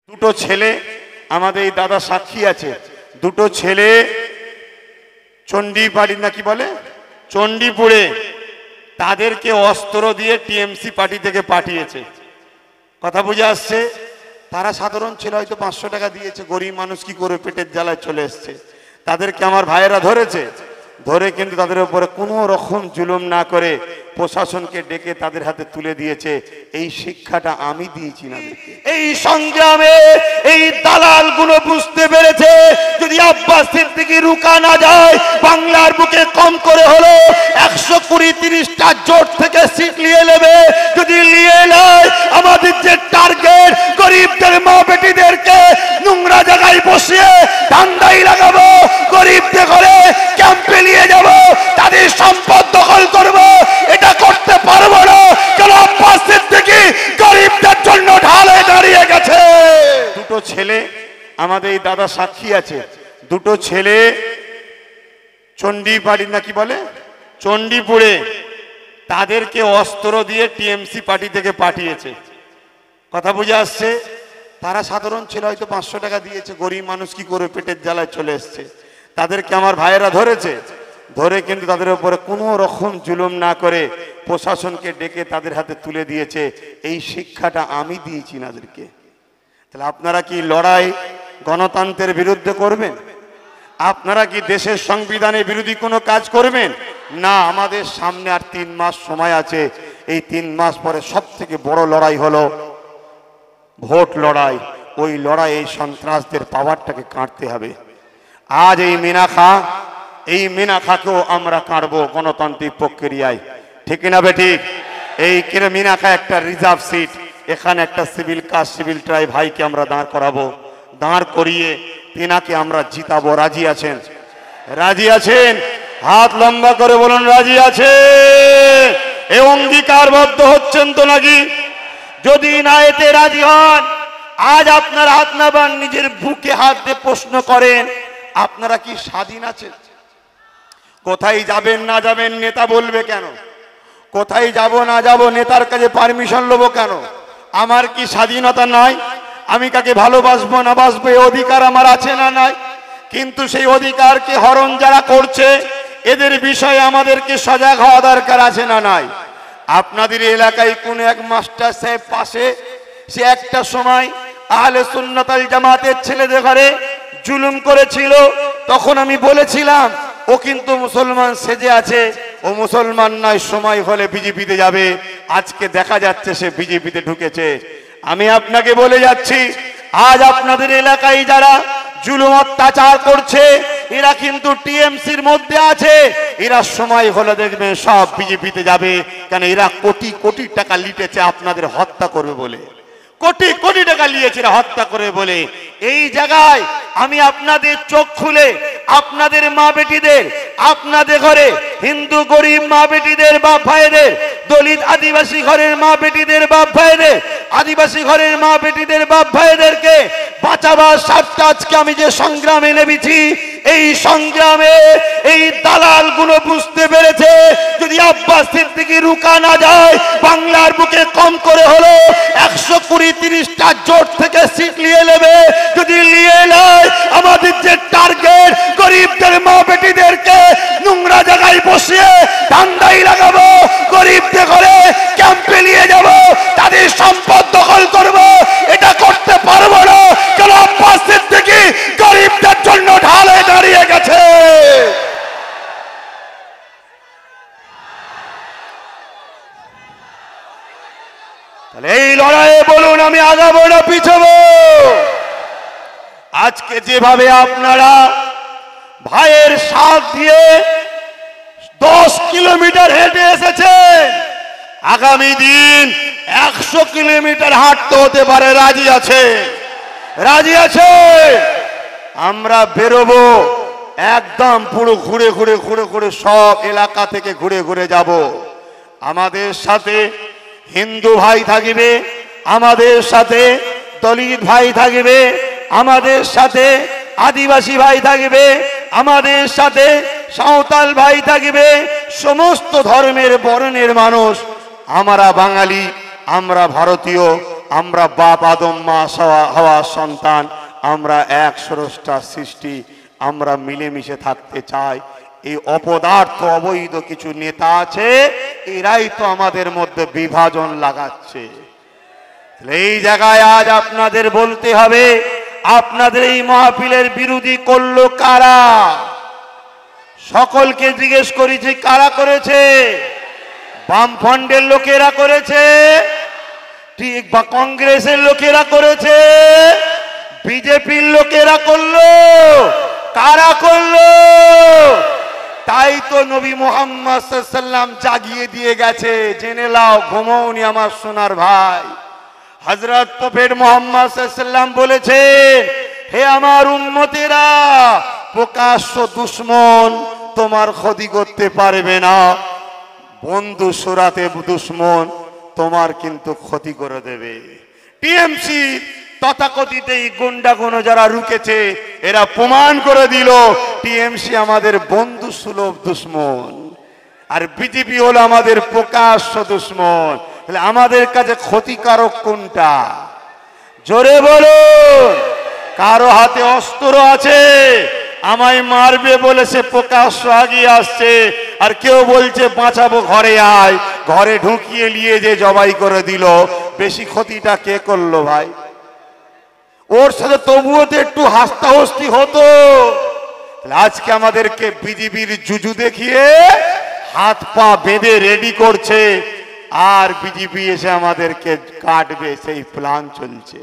দুটো ছেলে আমাদের এই দাদা সাক্ষী আছে, দুটো ছেলে চণ্ডীপাড়ি না কি বলে চণ্ডীপুরে তাদেরকে অস্ত্র দিয়ে টিএমসি পার্টি থেকে পাঠিয়েছে। কথা বুঝে আসছে? তারা সাধারণ ছেলে, হয়তো 500 টাকা দিয়েছে, গরিব মানুষ কি করে পেটের জ্বালায় চলে এসছে। তাদেরকে আমার ভাইয়েরা ধরেছে, ধরে কিন্তু তাদের উপরে কোনো রকম জুলুম না করে প্রশাসনকে ডেকে তাদের হাতে তুলে দিয়েছে। এই শিক্ষাটা আমি দিয়েছি না। এই সংগ্রামে এই দালালগুলো বুঝতে পেরেছে যদি আব্বাস সিদ্দিকী রুকা না যায়, বাংলার বুকে কম করে হলো 120-30টা জোট থেকে সিট নিয়ে নেবে। যদি নিয়ে নেয়, আমাদের যে টার্গেট গরিবদের মা বেটিদেরকে নোংরা জায়গায় বসিয়ে ধান্দাই লাগাবো, গরিবদের ঘরে ক্যাম্পে নিয়ে যাব, তাদের সম্পদ দখল করব। এটা করতে পারবো না, কারণ আব্বাস সিদ্দিকী গরিবদের জন্য ঢাল হয়ে দাঁড়িয়ে গেছে। দুটো ছেলে আমাদের এই দাদা সাক্ষী আছে, দুটো ছেলে চণ্ডীপাড়ি না কি বলে চণ্ডীপুরে তাদেরকে অস্ত্র দিয়ে টিএমসি পার্টি থেকে পাঠিয়েছে। কথা বুঝে আসছে? তারা সাধারণ ছেলে, হয়তো 500 টাকা দিয়েছে, গরিব মানুষ কি করে পেটের জ্বালায় চলে এসছে। তাদেরকে আমার ভাইয়েরা ধরেছে, ধরে কিন্তু তাদের উপরে কোনো রকম জুলুম না করে প্রশাসনকে ডেকে তাদের হাতে তুলে দিয়েছে। এই শিক্ষাটা আমি দিয়েছি নাদেরকে। তাহলে আপনারা কি লড়াই গণতন্ত্রের বিরুদ্ধে করবেন? আপনারা কি দেশের সংবিধানের বিরোধী কোনো কাজ করবেন? না, আমাদের সামনে আর 3 মাস সময় আছে। এই 3 মাস পরে সব থেকে বড় লড়াই হলো ভোট লড়াই। ওই লড়াই এই সন্ত্রাসদের পাওয়ারটাকে কাটতে হবে। আজ এই মিনাখাকেও আমরা কাটবো গণতান্ত্রিক প্রক্রিয়ায়, ঠিক না বেঠিক? এই মিনাখা একটা রিজার্ভ সিট, এখানে একটা সিভিল কাস্ট সিভিল ট্রাই ভাইকে আমরা দাঁড় করাবো, দাঁড় করিয়ে তিনাকে আমরা জিতাবো। রাজি আছেন? রাজি আছেন? হাত লম্বা করে বলুন রাজি আছে। এ অঙ্গীকারবদ্ধ হচ্ছেন তো নাকি? যদি না এতে রাজি হন, আজ আপনার হাত নামান, নিজের বুকে হাত দিয়ে প্রশ্ন করেন, আপনারা কি স্বাধীন আছেন? কোথায় যাবেন না যাবেন নেতা বলবে কেন? কোথায় যাব না যাব নেতার কাছে পারমিশন নেবো কেন? আমার কি স্বাধীনতা নাই? আমি কাকে ভালোবাসবো না বাসবো এই অধিকার আমার আছে না নাই? কিন্তু সেই অধিকারকে হরণ যারা করছে, এদের বিষয়ে আমাদেরকে সজাগ হওয়া দরকার আছে না নাই? আপনাদের এলাকায় কোন এক মাস্টার সাহেব পাশে, সে একটা সময় আহলে সুন্নাত ওয়াল জামাতের ছেলেদের ঘরে জুলুম করেছিল। তখন আমি বলেছিলাম ও কিন্তু মুসলমান সেজে আছে, ও মুসলমান নয়, সময় হলে বিজেপিতে যাবে। আজকে দেখা যাচ্ছে সে বিজেপিতে ঢুকেছে। আমি আপনাকে বলে যাচ্ছি, আজ আপনাদের এলাকায় যারা জুলুম অত্যাচার করছে, এরা কিন্তু টিএমসির মধ্যে আছে। এরা সময় হলে দেখবেন সব বিজেপিতে যাবে। কেন? এরা কোটি কোটি টাকা লিটেছে আপনাদের হত্যা করবে বলে, কোটি কোটি টাকা নিয়েছে হত্যা করে বলে। এই জায়গায় আমি আপনাদের চোখ খুলে আপনাদের মা বেটিদের, আপনাদের ঘরে হিন্দু গরিব মা বেটিদের বাপ ভাইদের, দলিত আদিবাসী ঘরের মা বেটিদের বাপ ভাইদের, আদিবাসী ঘরের মা বেটিদের বাপ ভাইদেরকে বাঁচাবার স্বার্থে আজকে আমি যে সংগ্রামে নেমেছি, এই সংগ্রামে এই দালালগুলো বুঝতে পেরেছে যদি আব্বাস সিদ্দিকী রুকা না যায়, বাংলার বুকে কম করে হলো 120-30টা জোট থেকে সিট নিয়ে নেবে। যদি নিয়ে নেয়, আমাদের যে টার্গেট গরিবদের মা বেটিদেরকে নোংরা জায়গায় বসিয়ে ধান্দাই লাগাবো, গরিবদের ঘরে ক্যাম্পে নিয়ে যাব, তাদের সম্পদ দখল করব। এটা করতে পারবো না, কারণ আব্বাস সিদ্দিকী গরিবদের জন্য ঢাল হয়ে দাঁড়িয়ে গেছে। তাহলে এই লড়াইয়ে বলুন আমি আগাবো না পিছাবো? আজকে যেভাবে আপনারা ভাইয়ের সাথ দিয়ে 10 কিলোমিটার হেঁটে এসেছে, আগামী দিন 100 কিলোমিটার হাঁটতে হতে পারে। রাজি আছে? রাজি আছে? আমরা বেরোবো একদম পুরো ঘুরে ঘুরে ঘুরে ঘুরে সব এলাকা থেকে ঘুরে ঘুরে যাব। আমাদের সাথে হিন্দু ভাই থাকবে, আমাদের সাথে দলিত ভাই থাকবে, আমাদের সাথে আদিবাসী ভাই থাকবে, আমাদের সাথে সাঁওতাল ভাই থাকবে, সমস্ত ধর্মের বর্ণের মানুষ। আমরা বাঙালি, আমরা ভারতীয়, আমরা বাপ আদম মা হাওয়া সন্তান, আমরা এক স্রষ্টার সৃষ্টি, আমরা মিলেমিশে থাকতে চাই। এই অপদার্থ অবৈধ কিছু নেতা আছে, এরাই তো আমাদের মধ্যে বিভাজন লাগাচ্ছে। এই জায়গায় আজ আপনাদের বলতে হবে, আপনাদের এই মাহফিলের বিরোধী করলো কারা? সকলকে জিজ্ঞেস করেছি কারা করেছে? বামফ্রন্টের লোকেরা করেছে, ঠিক বা কংগ্রেসের লোকেরা করেছে, বিজেপির লোকেরা করলো, কারা করলো? তাই তো নবী মুহাম্মদ সাল্লাল্লাহু আলাইহি ওয়াসাল্লাম জাগিয়ে দিয়ে গেছে, জেনে লাও, ঘুমাওনি আমার সোনার ভাই। হযরত প্রফেট মুহাম্মদ সাল্লাল্লাহু আলাইহি ওয়াসাল্লাম বলেছেন, হে আমার উম্মতেরা, প্রকাশ্য দুশমন তোমার ক্ষতি করতে পারবে না, বন্ধু সুরাতে দুশমন তোমার কিন্তু ক্ষতি করে দেবে। টিএমসি তথাকথিত এই গুন্ডাগুন যারা রুকেছে, এরা প্রমাণ করে দিল টিএমসি আমাদের বন্ধু সুলভ দুশমন, আর বিজেপি হলো আমাদের প্রকাশ্য দুশমন। তাহলে আমাদের কাছে ক্ষতিকারক কোনটা? জোরে বলুন। কারো হাতে অস্ত্র আছে, আমায় মারবে বলেছে প্রকাশ্য আগিয়ে আসছে, আর কেউ বলছে বাঁচাবো, ঘরে আয়, ঘরে ঢুকিয়ে নিয়ে যে জবাই করে দিল। বেশি ক্ষতিটা কে করলো ভাই? ওর সাথে তবুও তো একটু হাস্তাহস্তি হতো। আজকে আমাদেরকে বিজেপির জুজু দেখিয়ে হাত পা বেঁধে রেডি করছে, আর বিজেপি এসে আমাদেরকে কাটবে, সেই প্ল্যান চলছে।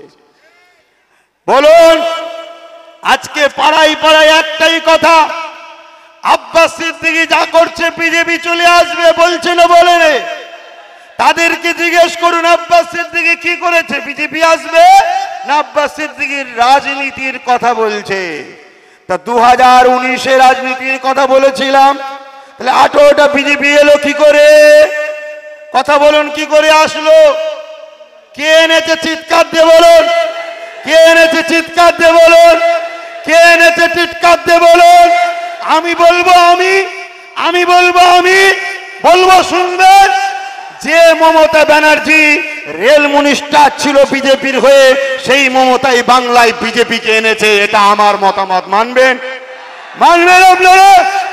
বলুন, আজকে পাড়ায় পাড়ায় একটাই কথা, আব্বাস সিদ্দিকী যা করছে বিজেপি চলে আসবে, বলছে না বলে? তাদেরকে জিজ্ঞেস করুন আব্বাস সিদ্দিকী কি করেছে, বিজেপি আসবে না আব্বাস সিদ্দিকীর রাজনীতির কথা বলছে? তা 2019-এ রাজনীতির কথা বলেছিলাম, তাহলে 18টা বিজেপি এলো কি করে? কথা বলুন, কি করে আসলো? কে এনেছে? চিৎকার দিয়ে বলুন, কে এনেছে? চিৎকার দিয়ে বলুন, কে এনেছে? চিৎকার দিয়ে বলুন। আমি বলবো, আমি বলবো, বলবো, শুনবেন। যে মমতা ব্যানার্জি রেল মিনিস্টার ছিল বিজেপির হয়ে, সেই মমতাই বাংলায় বিজেপিকে এনেছে, এটা আমার মতামত। মানবেন? মানবেন আপনারা?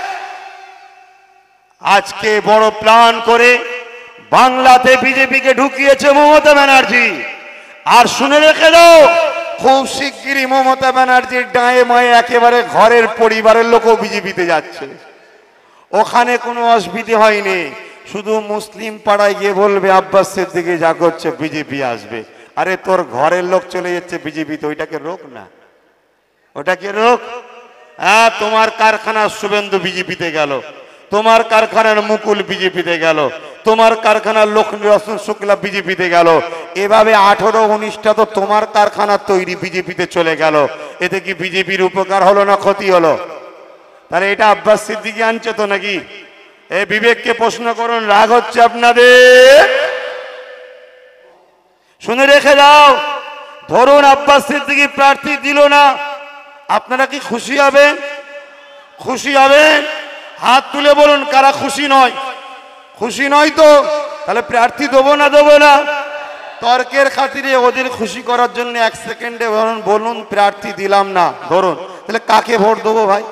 আজকে বড় প্ল্যান করে বাংলাতে বিজেপিকে ঢুকিয়েছে মমতা ব্যানার্জি। আর শুনে রেখে দাও, খুব শিগগিরই মমতা ব্যানার্জির ডায়ে মায়ে একেবারে ঘরের পরিবারের লোকও বিজেপিতে যাচ্ছে। ওখানে কোনো অসুবিধা হয়নি, শুধু মুসলিম পাড়ায় গিয়ে বলবে আব্বাস সিদ্দিকী যা করছে বিজেপি আসবে। আরে তোর ঘরের লোক চলে যাচ্ছে বিজেপিতে, ওইটাকে রোক না, ওটাকে রোক। হ্যাঁ, তোমার কারখানার শুভেন্দু বিজেপিতে গেল, তোমার কারখানার মুকুল বিজেপিতে গেল, তোমার কারখানার লক্ষ্মী রতন শুক্লা বিজেপিতে গেল। এভাবে 18-19টা তো তোমার কারখানার তৈরি বিজেপিতে চলে গেল। এতে কি বিজেপির উপকার হলো না ক্ষতি হলো? তাহলে এটা আব্বাস সিদ্দিকী আনছে তো নাকি? এই বিবেককে প্রশ্ন করুন, রাগ হচ্ছে আপনাদের? শুনে রেখে দাও, ধরুন আব্বাস সিদ্দিকী প্রার্থী দিল না, আপনারা কি খুশি হবেন? খুশি হবেন? হাত তুলে বলুন কারা খুশি নয়। খুশি নয় তো তাহলে প্রার্থী দেবো না দেবো না? তর্কের খাতিরে ওদের খুশি করার জন্য 1 সেকেন্ডে বলুন প্রার্থী দিলাম না, ধরুন, তাহলে কাকে ভোট দেবো ভাই?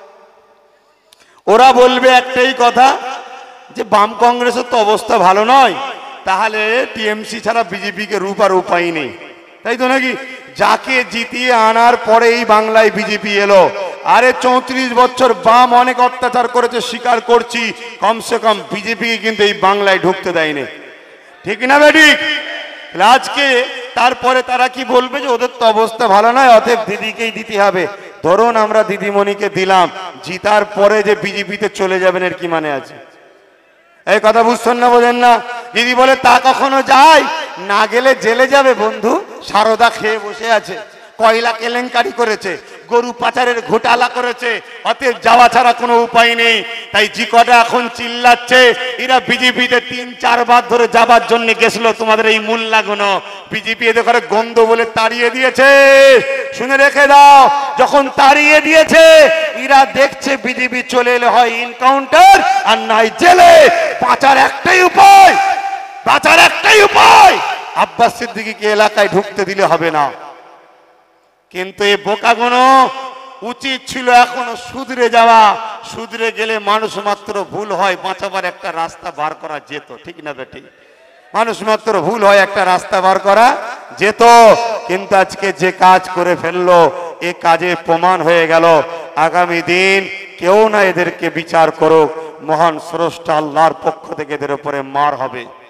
ওরা বলবে একটাই কথা, যে বাম কংগ্রেসের তো অবস্থা ভালো নয়, তাহলে টিএমসি ছাড়া বিজেপিকে রূপ আর উপায় নেই, তাই তো নাকি? যাকে জিতিয়ে আনার পরে এই বাংলায় বিজেপি এলো। আরে 34 বছর বাম অনেক অত্যাচার করেছে, স্বীকার করছি, কমসে কম বিজেপিকে কিন্তু এই বাংলায় ঢুকতে দেয়নি, ঠিক না বেঠিক? আজকে তারপরে তারা কি বলবে, যে ওদের তো অবস্থা ভালো নয়, অতএব দিদিকেই দিতে হবে। ধরুন আমরা দিদিমণিকে দিলাম, জিতার পরে যে বিজেপিতে চলে যাবেন এর কি মানে আছে? এই কথা বুঝছেন না, বোঝেন না? দিদি বলে তা কখনো যায় না, গেলে জেলে যাবে বন্ধু। সারদা খেয়ে বসে আছে, কয়লা কেলেঙ্কারি করেছে, গরু পাচারের ঘোটালা করেছে, অতএব যাওয়া ছাড়া কোনো উপায় নেই। তাই জি কটা এখন চিল্লাচ্ছে, এরা বিজেপিতে 3-4 বার ধরে যাবার জন্য গেছিল, তোমাদের এই মোল্লাগুলো বিজেপি এদের করে গন্ধ বলে তাড়িয়ে দিয়েছে। শুনে রেখে দাও, যখন তাড়িয়ে দিয়েছে, এরা দেখছে বিজেপি চলে এলে হয় এনকাউন্টার আর নাই জেলে। বাঁচার একটাই উপায়, বাঁচার একটাই উপায়, আব্বাস সিদ্দিকীকে এলাকায় ঢুকতে দিলে হবে না। কিন্তু এই বোকাগুলো উচিত ছিল এখনো শুধরে যাওয়া। শুধরে গেলে মানুষ মাত্র ভুল হয়, বাঁচাবার একটা রাস্তা বার করা যেত, ঠিক না বেটি? মানুষ মাত্র ভুল হয়, একটা রাস্তা বার করা যেত। কিন্তু আজকে যে কাজ করে ফেললো, এ কাজে প্রমাণ হয়ে গেল আগামী দিন কেউ না এদেরকে বিচার করুক, মহান স্রষ্টা আল্লাহর পক্ষ থেকে এদের উপরে মার হবে।